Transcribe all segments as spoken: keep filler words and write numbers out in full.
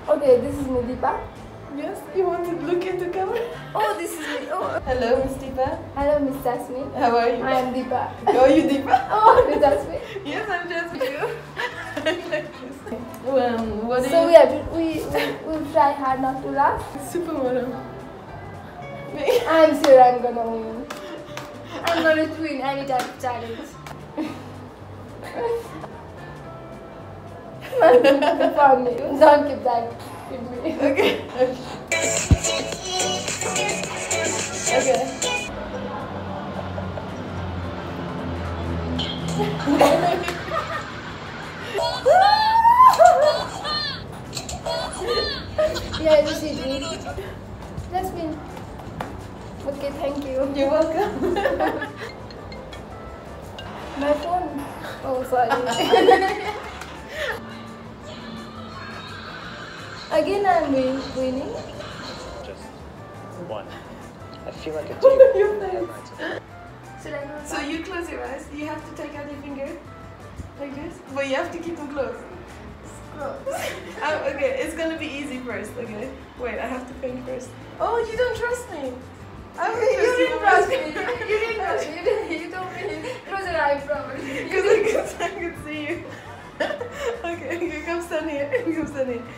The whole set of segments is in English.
Okay, this is me, Deepa. Yes, you want to look into camera? Oh, this is me. Oh. Hello, Miss Deepa. Hello, Miss Jasmine. How are you? I am Deepa. Oh, you Deepa? Oh, Miss Jasmine. Yes, I'm just with you. Well, what do so you... we have to, we we will try hard not to laugh. Supermodel. I'm sure I'm gonna win. I'm gonna win any type of challenge. For me, don't keep that with me. Okay. Okay. Yeah, this is me. Jasmine. Okay, thank you. You're welcome. My phone. Oh, sorry. Again, I'm win winning. Just one. I feel like a Your deer. face. Should I go? So you close your eyes. You have to take out your finger like this, but you have to keep them closed. Oh, okay, it's gonna be easy first. Okay, wait, I have to think first. Oh, you don't trust me. I You didn't trust me. You didn't trust me. You, didn't, you told me close your eye properly. Because I, could- I could see you. Okay, okay, come stand here. Come stand here.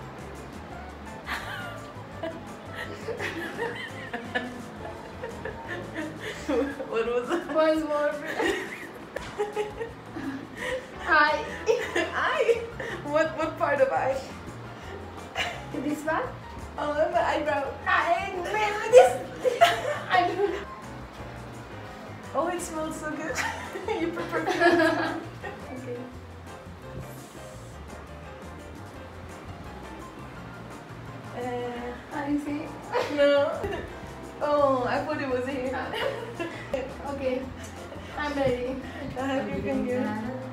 What was that? Once more. Eye. Eye? What what part of eye? This one? Oh, my eyebrow. I remember this. I don't. Oh, it smells so good. You prefer it. Okay. Uh, I see. no. Oh, I thought it was here. Okay, I'm ready. I have your finger.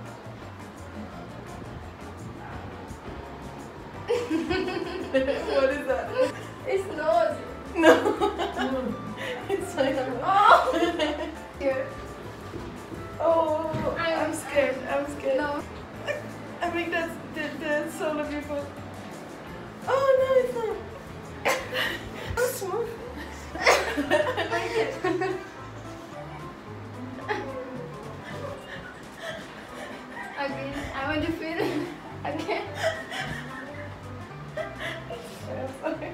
What is that? It's nose. No. It's my nose. Oh. Here. Oh, I'm I'm scared. I'm scared. No. I think that's the, the sole of your foot. Oh no, it's not. So smooth. I like it. Again, I want to feel again. I'm sorry.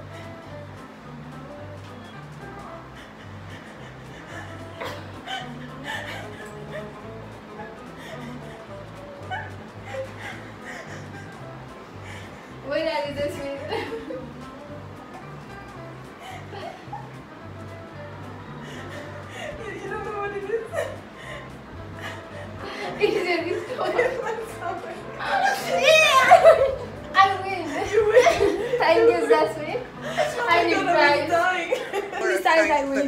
Wait, I will just feel. You, you don't know what it is? It is a risk. It's my stomach. Yeah! I win. You win. Thank you, Jasmine. Oh I my need God, I'm prize. dying. This time I win.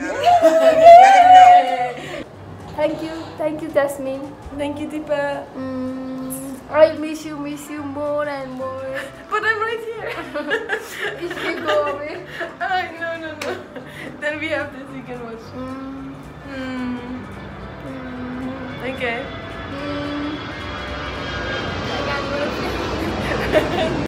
Thank you, thank you, Jasmine. Thank you, Deepa. Mm, I miss you, miss you more and more. But I'm right here. If you go away. Uh, no, no, no. Then we have this you can watch. Mm, Hmm. mm, Okay. mm. I can't go to